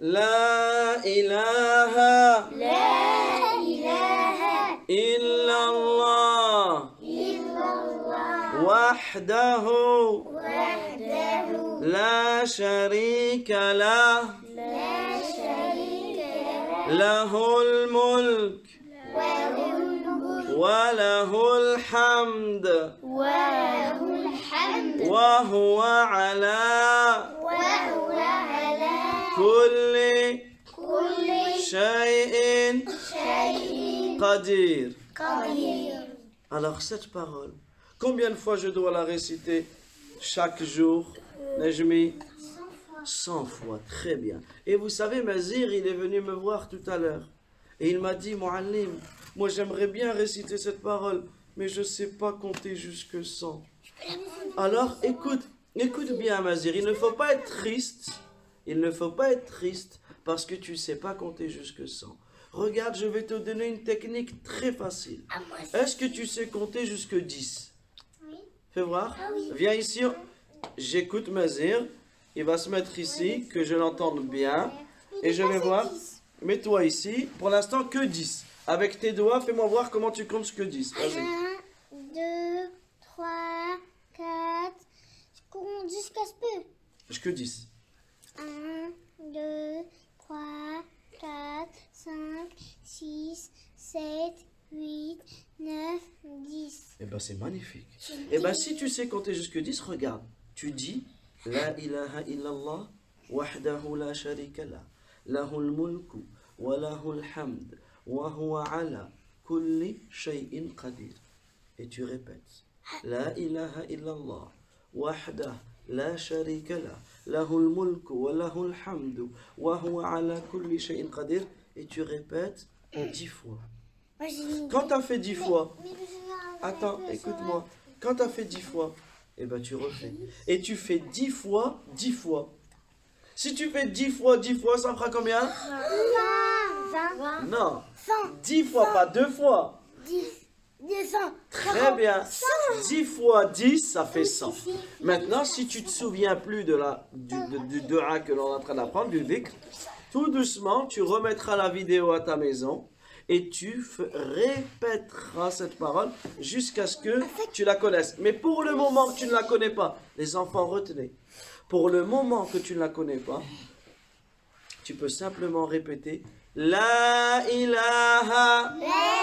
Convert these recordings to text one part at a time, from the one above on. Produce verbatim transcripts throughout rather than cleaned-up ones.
La ilaha La ilaha illallah illallah wahdahu wahdahu la sharika lah la sharika lahul mulk lahul mulk wa lahul hamd wa lahul hamd wa huwa ala wa huwa ala kulli kulli shay'in shay'in qadir. qadir. Alors cette parole, combien de fois je dois la réciter chaque jour, Nejmi? Cent fois, très bien. Et vous savez, Mazir, il est venu me voir tout à l'heure. Et il m'a dit, Muallim, moi j'aimerais bien réciter cette parole, mais je ne sais pas compter jusque cent. Alors écoute, écoute bien, Mazir, il ne faut pas être triste. Il ne faut pas être triste parce que tu ne sais pas compter jusque cent. Regarde, je vais te donner une technique très facile. Est-ce que tu sais compter jusque dix? Oui. Fais voir. Ah oui. Viens ici. J'écoute Mazir. Il va se mettre ici, que je l'entende bien. Et je vais voir. Mets-toi ici. Pour l'instant, que dix. Avec tes doigts, fais-moi voir comment tu comptes jusque dix. Vas-y. un, deux, trois, quatre. Je compte jusqu'à ce peu. Jusque dix. un, deux, trois, quatre, cinq, six, sept, huit, neuf, dix. Eh bien, c'est magnifique. Eh bien, si tu sais compter jusque dix, regarde. Tu dis La ilaha illallah wahdahu la sharika la lahul mulku wa lahul hamd wa huwa ala kulli shay'in qadir. Et tu répètes La ilaha illallah wahdahu la sharika la lahul mulku wa lahul hamd wa huwa ala kulli shay'in qadir. Et tu répètes dix fois. Moi, j'ai une Quand tu as fait dix fois, Mais je vais attends, arrêter écoute-moi. Quand tu as fait dix fois, eh ben tu refais. Et tu fais dix fois, dix fois. Si tu fais dix fois, dix fois, ça fera combien? vingt, vingt, Non. cent, dix fois, pas deux fois. dix, deux cents. Très bien. dix fois dix, ça fait cent. Maintenant, si tu te souviens plus de la, du, de, du dua que l'on est en train d'apprendre, du dhikr, tout doucement, tu remettras la vidéo à ta maison et tu f- répéteras cette parole jusqu'à ce que tu la connaisses. Mais pour le moment que tu ne la connais pas, les enfants, retenez. Pour le moment que tu ne la connais pas, tu peux simplement répéter La ilaha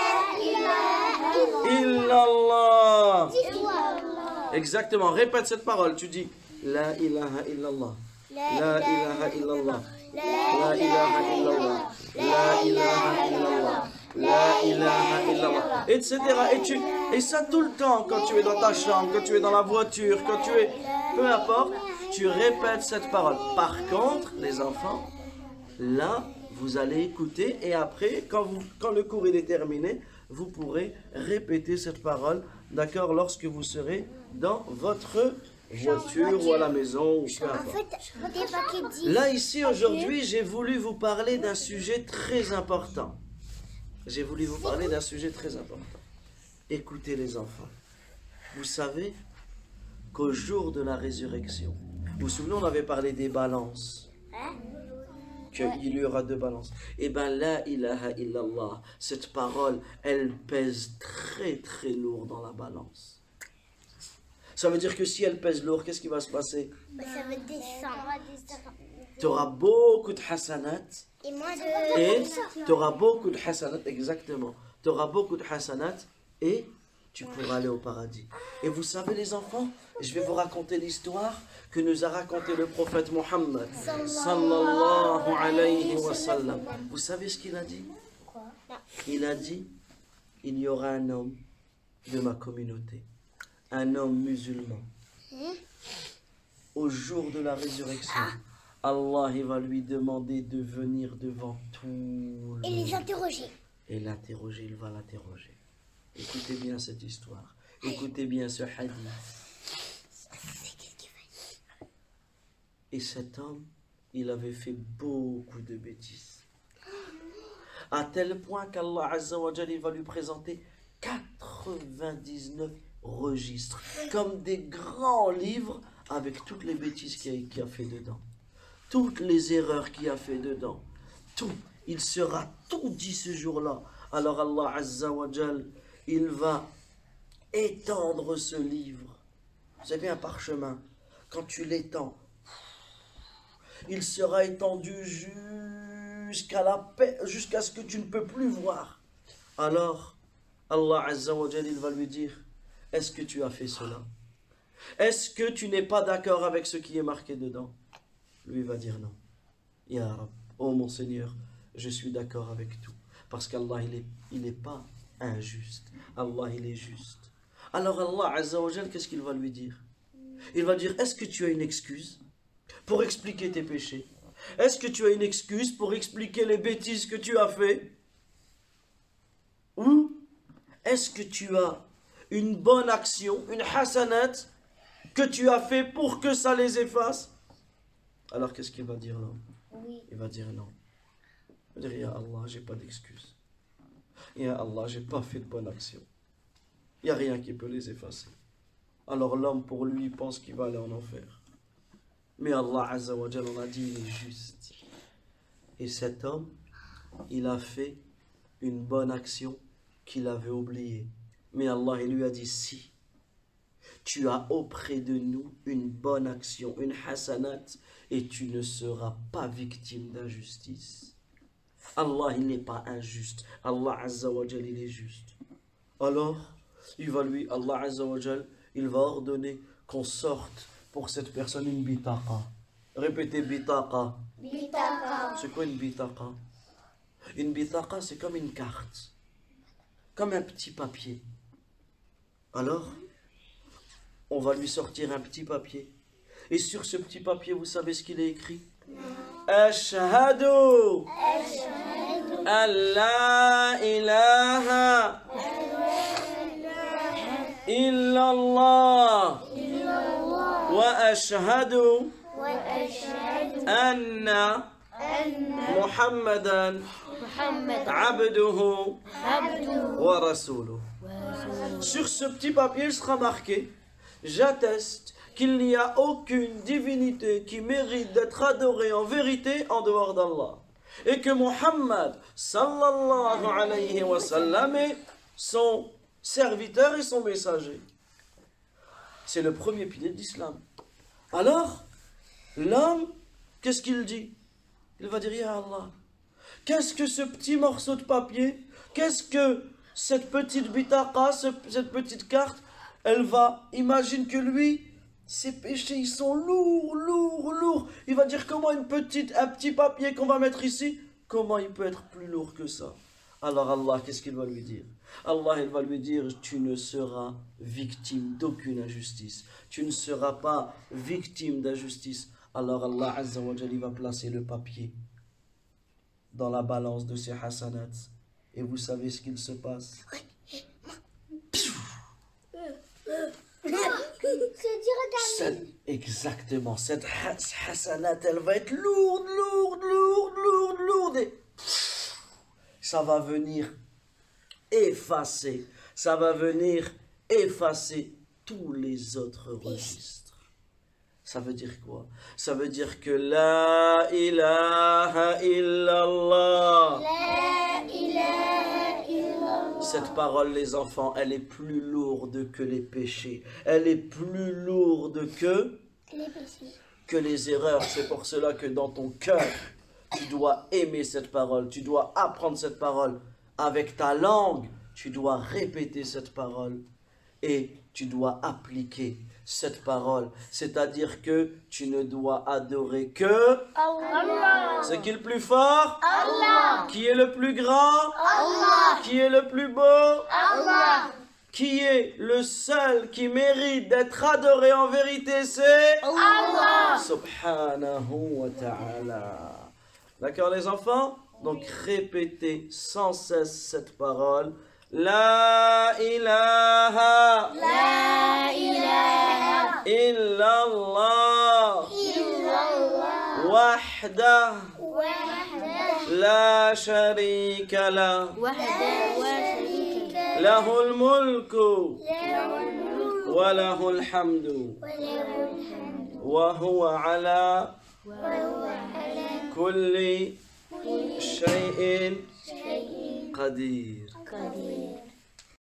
illallah. Exactement, répète cette parole. Tu dis La ilaha illallah. La ilaha illallah. La ilaha illallah. La ilaha illallah. La ilaha illallah. Etc. Et, tu, et ça tout le temps, quand tu es dans ta chambre, quand tu es dans la voiture, quand tu es... Peu importe, tu répètes cette parole. Par contre, les enfants, là, vous allez écouter et après, quand, vous, quand le cours il est terminé, vous pourrez répéter cette parole, d'accord, lorsque vous serez dans votre voiture ou à la maison ou peu En importe. fait, des paquets de dix. Là, ici, aujourd'hui, j'ai voulu vous parler d'un sujet très important. J'ai voulu vous parler d'un sujet très important. Écoutez les enfants. Vous savez qu'au jour de la résurrection, vous vous souvenez, on avait parlé des balances. Qu'il y aura deux balances. Eh bien, la ilaha illallah, cette parole, elle pèse très très lourd dans la balance. Ça veut dire que si elle pèse lourd, qu'est-ce qui va se passer? Ça veut descendre. Tu auras beaucoup de hasanat. Et moi, de... Et tu auras beaucoup de hasanat, exactement. Tu auras beaucoup de hasanat et tu pourras aller au paradis. Et vous savez les enfants, je vais vous raconter l'histoire que nous a raconté le prophète Mohammed sallallahu alayhi wa sallam. Vous savez ce qu'il a dit? Il a dit, il y aura un homme de ma communauté, un homme musulman. Au jour de la résurrection, Allah il va lui demander de venir devant tout le Et les monde. interroger. Et l'interroger, il va l'interroger. Écoutez bien cette histoire. Écoutez bien ce hadith. Et cet homme, il avait fait beaucoup de bêtises. À tel point qu'Allah Azza wa Jalla il va lui présenter quatre-vingt-dix-neuf registres. Comme des grands livres avec toutes les bêtises qu'il a, qu'il a fait dedans. toutes les erreurs qu'il a fait dedans. Tout. Il sera tout dit ce jour-là. Alors Allah Azza wa Jal, il va étendre ce livre. Vous savez, un parchemin, quand tu l'étends, il sera étendu jusqu'à la paix, jusqu'à ce que tu ne peux plus voir. Alors, Allah Azza wa Jal, il va lui dire, est-ce que tu as fait cela? Est-ce que tu n'es pas d'accord avec ce qui est marqué dedans? Lui va dire non. Ya Rab, oh mon Seigneur, je suis d'accord avec tout. Parce qu'Allah, il n'est il est pas injuste. Allah, il est juste. Alors Allah Azza wa Jal, qu'est-ce qu'il va lui dire? Il va dire, est-ce que tu as une excuse pour expliquer tes péchés? Est-ce que tu as une excuse pour expliquer les bêtises que tu as fait? Ou est-ce que tu as une bonne action, une hasanat que tu as fait pour que ça les efface? Alors qu'est-ce qu'il va dire là? Oui. Il va dire non. Il va dire, Ya Allah, j'ai pas d'excuse. Ya Allah, j'ai pas fait de bonne action. Il n'y a rien qui peut les effacer. Alors l'homme, pour lui, pense qu'il va aller en enfer. Mais Allah Azza wa Jal, on a dit, il est juste. Et cet homme, il a fait une bonne action qu'il avait oubliée. Mais Allah, il lui a dit, si tu as auprès de nous une bonne action, une hasanat, et tu ne seras pas victime d'injustice. Allah, il n'est pas injuste. Allah Azza wa Jal, il est juste. Alors, il va lui, Allah Azza wa Jal, il va ordonner qu'on sorte pour cette personne une bitaqa. Répétez bitaqa. Bitaqa. C'est quoi une bitaqa? Une bitaqa, c'est comme une carte. Comme un petit papier. Alors, on va lui sortir un petit papier. Et sur ce petit papier, vous savez ce qu'il est écrit? Ashhadu an la ilaha illallah wa ashhadu anna Muhammadan abduhu wa rasuluhu. Sur ce petit papier, il sera marqué: j'atteste qu'il n'y a aucune divinité qui mérite d'être adorée en vérité en dehors d'Allah. Et que Muhammad sallallahu alayhi wa sallam est son serviteur et son messager. C'est le premier pilier de l'islam. Alors, l'homme, qu'est-ce qu'il dit? Il va dire, Ya Allah, qu'est-ce que ce petit morceau de papier, qu'est-ce que cette petite bitaqa, cette petite carte, elle va, imagine que lui, ses péchés, ils sont lourds, lourds, lourds. Il va dire, comment une petite, un petit papier qu'on va mettre ici, comment il peut être plus lourd que ça? Alors Allah, qu'est-ce qu'il va lui dire? Allah, il va lui dire, tu ne seras victime d'aucune injustice. Tu ne seras pas victime d'injustice. Alors Allah Azza wa Jalla, il va placer le papier dans la balance de ses hasanats. Et vous savez ce qu'il se passe? Cette, exactement, cette hasanat, elle va être lourde, lourde, lourde, lourde, lourde. Et ça va venir effacer, ça va venir effacer tous les autres registres. Ça veut dire quoi? Ça veut dire que la ilaha illallah. La ilaha illallah. Cette parole, les enfants, elle est plus lourde que les péchés. Elle est plus lourde que Les péchés. que les erreurs. C'est pour cela que dans ton cœur, tu dois aimer cette parole. Tu dois apprendre cette parole. Avec ta langue, tu dois répéter cette parole. Et tu dois appliquer cette parole. C'est-à-dire que tu ne dois adorer que Allah. c'est qui le plus fort? Allah. Qui est le plus grand? Allah. Qui est le plus beau? Allah. Qui est le seul qui mérite d'être adoré en vérité? C'est Allah. Subhanahu wa ta'ala. D'accord les enfants? Donc répétez sans cesse cette parole. La ilaha La ilaha illallah illallah. wahdah Wahdah. la sharika lah Wahdah wa sharika lahul mulku lahu. wa lahul hamdu Wa lahu alhamdu. wa huwa ala وهو على كل كل شيء شيء قدير. قدير.